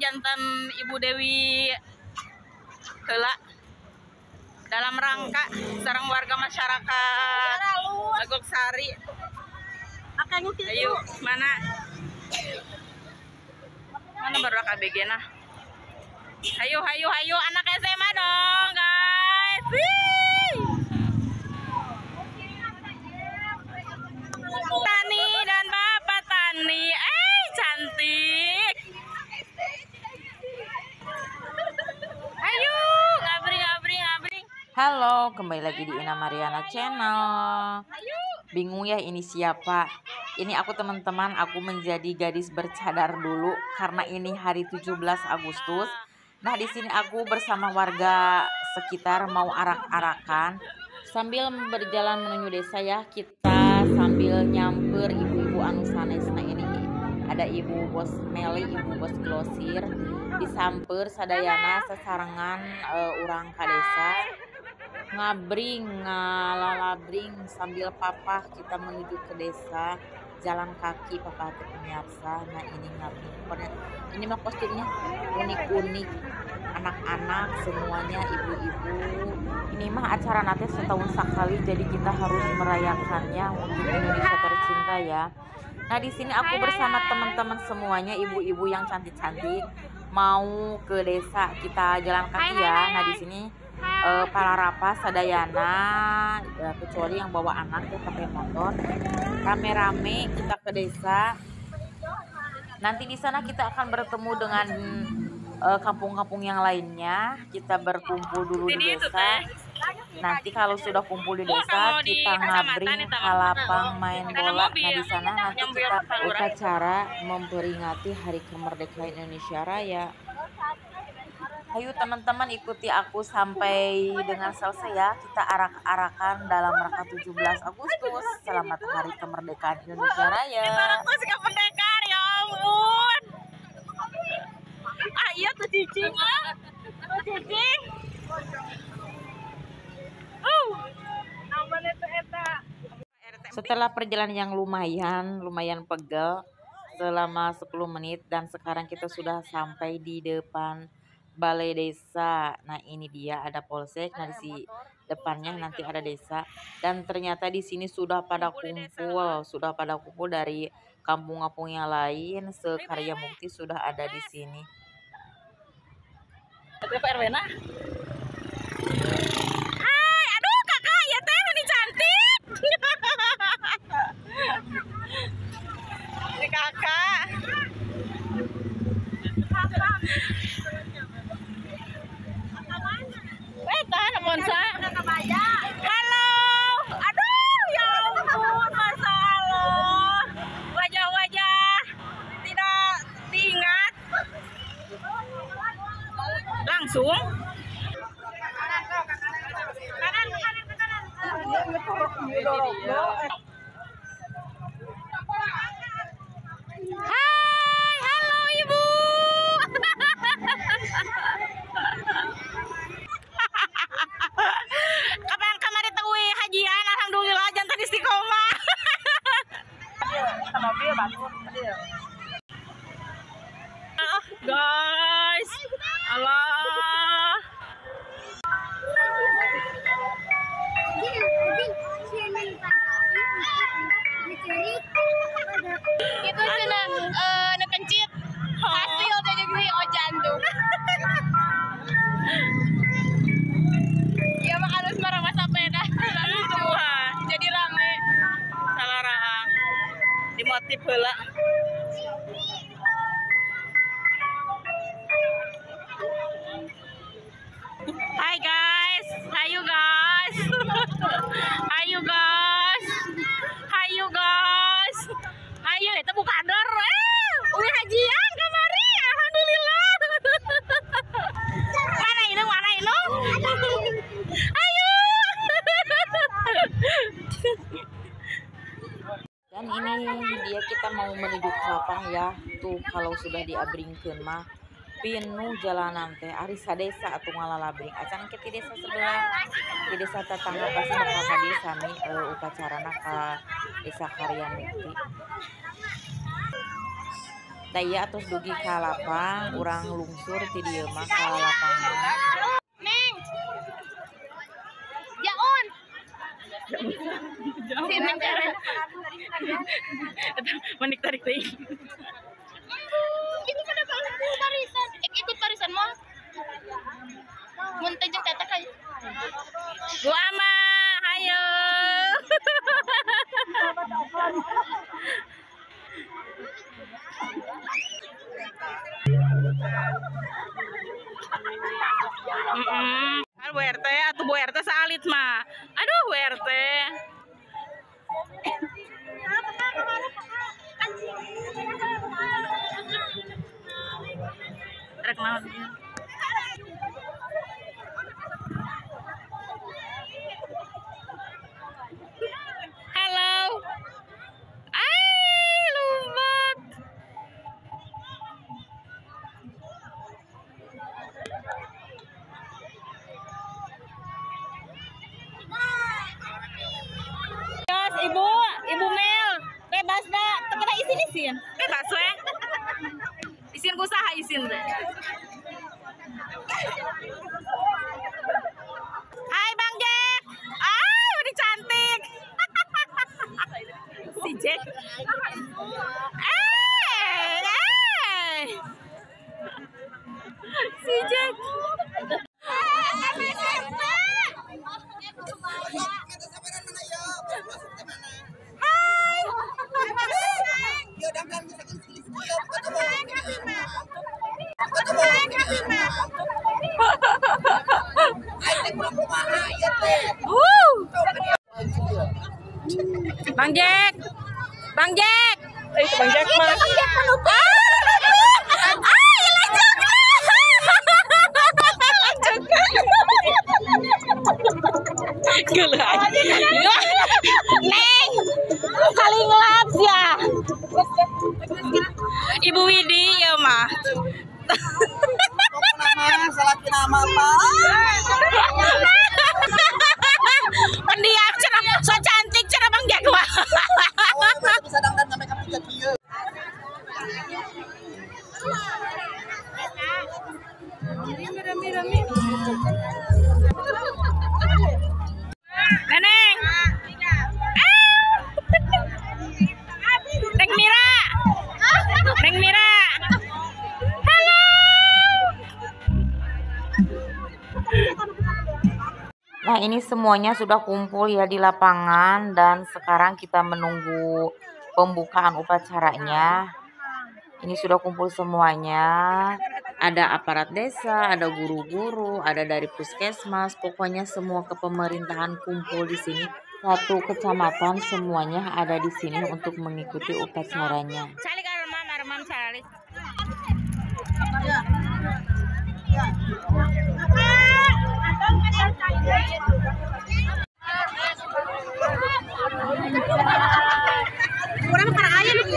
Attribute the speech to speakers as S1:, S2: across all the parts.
S1: jantan Ibu Dewi heula dalam rangka sareng warga masyarakat Legok Sari. Ayo mana baru KBG nah. Hayu anak SMA dong guys. Tani dan Bapak Tani, cantik. Ayo ngabring.
S2: Halo, kembali lagi di Ina Mariana Channel. Bingung ya ini siapa? Ini aku teman-teman, aku menjadi gadis bercadar dulu karena ini hari 17 Agustus. Nah, di sini aku bersama warga sekitar mau arak-arakan sambil berjalan menuju desa ya. Kita sambil nyamper ibu-ibu anu sanes. Nah, ini ada Ibu Bos Meli, Ibu Bos Glosir, disamper sadayana sesarengan urang ka desa. Ngalalabring sambil papa kita menuju ke desa, jalan kaki papa pemirsa. Nah, ini ngabring, ini mah kostumnya unik-unik, anak-anak semuanya, ibu-ibu. Ini mah acara nanti setahun sekali, jadi kita harus merayakannya untuk Indonesia tercinta ya. Nah, di sini aku bersama teman-teman semuanya, ibu-ibu yang cantik-cantik mau ke desa, kita jalan kaki ya. Nah, di sini para rapas sadayana ya, kecuali yang bawa anak ya pakai motor, rame-rame kita ke desa. Nanti di sana kita akan bertemu dengan kampung-kampung yang lainnya. Kita berkumpul dulu di desa. Nanti kalau sudah kumpul di desa, kita ngabring ke lapang main bola. Nah, di sana nanti kita upacara memperingati Hari Kemerdekaan Indonesia Raya. Ayo teman-teman, ikuti aku sampai dengan selesai ya. Kita arak-arakan dalam rangka 17 Agustus. Selamat Hari Kemerdekaan Indonesia Raya.
S1: Kemerdekaan, ya ampun. Iya tuh cicing.
S2: Setelah perjalanan yang lumayan pegel selama 10 menit dan sekarang kita sudah sampai di depan balai desa. Nah, ini dia ada polsek. Nah, di depannya nanti ada desa, dan ternyata di sini sudah pada kumpul dari kampung-kampung yang lain. Sekarya Mukti sudah ada di sini.
S1: Berapa RW nah? Hai, aduh kakak ya teh ini cantik. Ini kakak. Tahan Monsa. Halo. Aduh ya ampun, Masya Allah. Wajah-wajah tidak diingat. Langsung. Hai, halo Ibu. Kapan kemarin tewi hajian, alhamdulillah jantan istiqomah. Mobil bagus. Guys, Allah. Itu cina nekencit hasil jadi gini jantung. Ya mah harus marah sepeda jadi rame salaraan dimotif heula. Hai guys, hayu guys. Hayu itu bukan dor. Udah hajian kamari, alhamdulillah. Mana ini? Ayo.
S2: Dan ini dia kita mau menuju ke lapang ya. Tuh kalau sudah diabringkeun mah pinu jalanan teh ari sadesa atuh ngalalabring. Acan ke di desa sebelah, di desa tetangga pasti bakal hadir sami upacarana ka Desa Karya Mukti. Daya atau dugi ka lapang urang lungsur ti dieu mah ka lapangan.
S1: Neng. Jaon. Manik tarik teh. Ini kada barisan. Ikut barisan mo. Mun teh jeung tata kay. Bu Ama, hayo. Bu RT atau Bu RT salit mah. Aduh Bu RT. Rek naon. Halo. Lumbat. Ibu Mel, bebas dah, kita isin. Bebas we. Isin usaha isin deh. Hai Bang Jack. Udah cantik. Si Jack. Si Jack. Bang Jack. Bang Jack. Itu Bang Jack mah. Neng, kali ngelap ya. Ibu Widi ya mah.
S2: Salatin nama apa?
S1: Pendiam cenah so cantik cenah Bang Jack mah.
S2: Bisa dangdan sampai ka pijet ieu.
S1: Rame. Neneng. Neng Mira. Neng Mira. Halo.
S2: Nah, ini semuanya sudah kumpul ya di lapangan dan sekarang kita menunggu pembukaan upacaranya. Ini sudah kumpul semuanya. Ada aparat desa, ada guru-guru, ada dari puskesmas, pokoknya semua kepemerintahan kumpul di sini. Satu kecamatan semuanya ada di sini untuk mengikuti upacaranya.
S1: Sali ka Arman sali. Kurang para aya lu.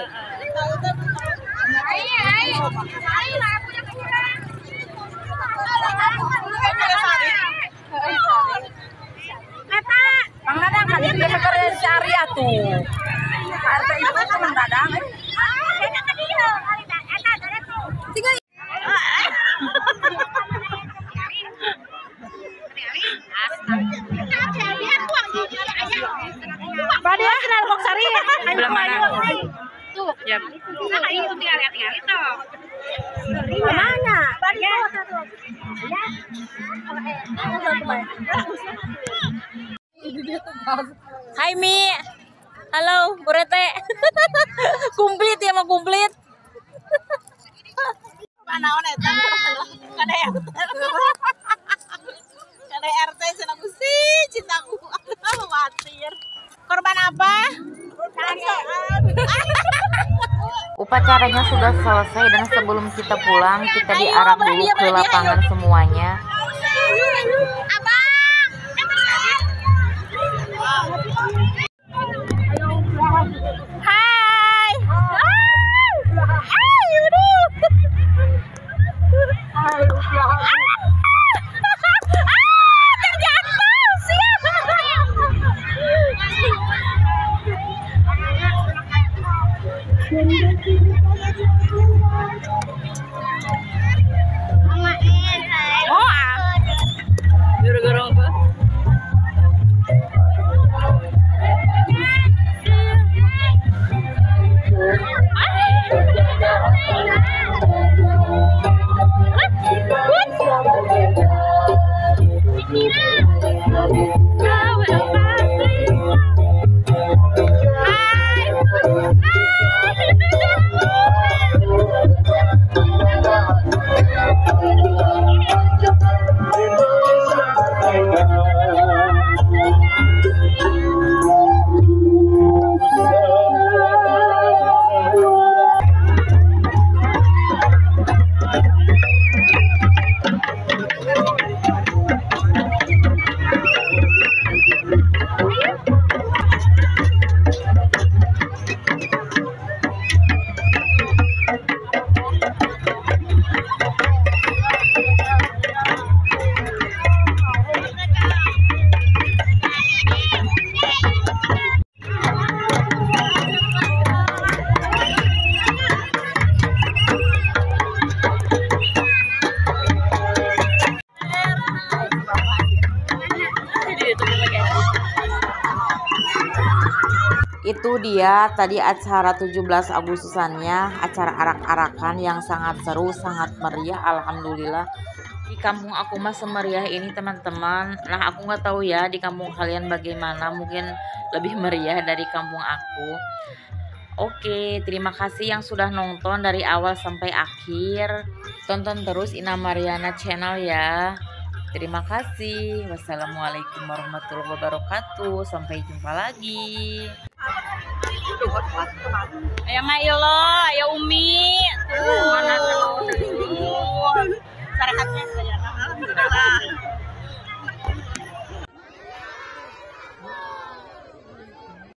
S1: Bang Dadang kalian dia kerja syariah tuh. Harta itu Bang Dadang. Badia kenal Bang Sari. Belum mana. Tuh. Yap. Nah, itu tinggal itu. Mana? Badia tuh. Hai Mi. Halo, Bu Rete. Komplit ya mau komplit. Panaon eta? Kada RT senang Gusti, cintaku. Khawatir. Korban apa?
S2: Upacaranya sudah selesai dan sebelum kita pulang kita diarak dulu ke lapangan semuanya.
S1: Hai. Oh, gara-gara apa?
S2: Itu dia tadi acara 17 Agustusannya, acara arak-arakan yang sangat seru, sangat meriah. Alhamdulillah di kampung aku mah semeriah ini teman-teman. Nah aku nggak tahu ya di kampung kalian bagaimana, mungkin lebih meriah dari kampung aku. Oke, terima kasih yang sudah nonton dari awal sampai akhir. Tonton terus Ina Mariana Channel ya. Terima kasih. Wassalamualaikum warahmatullahi wabarakatuh. Sampai jumpa lagi.
S1: Ayo Mayo lo, ayo Umi. Tuh, mana tuh? Sarekatnya.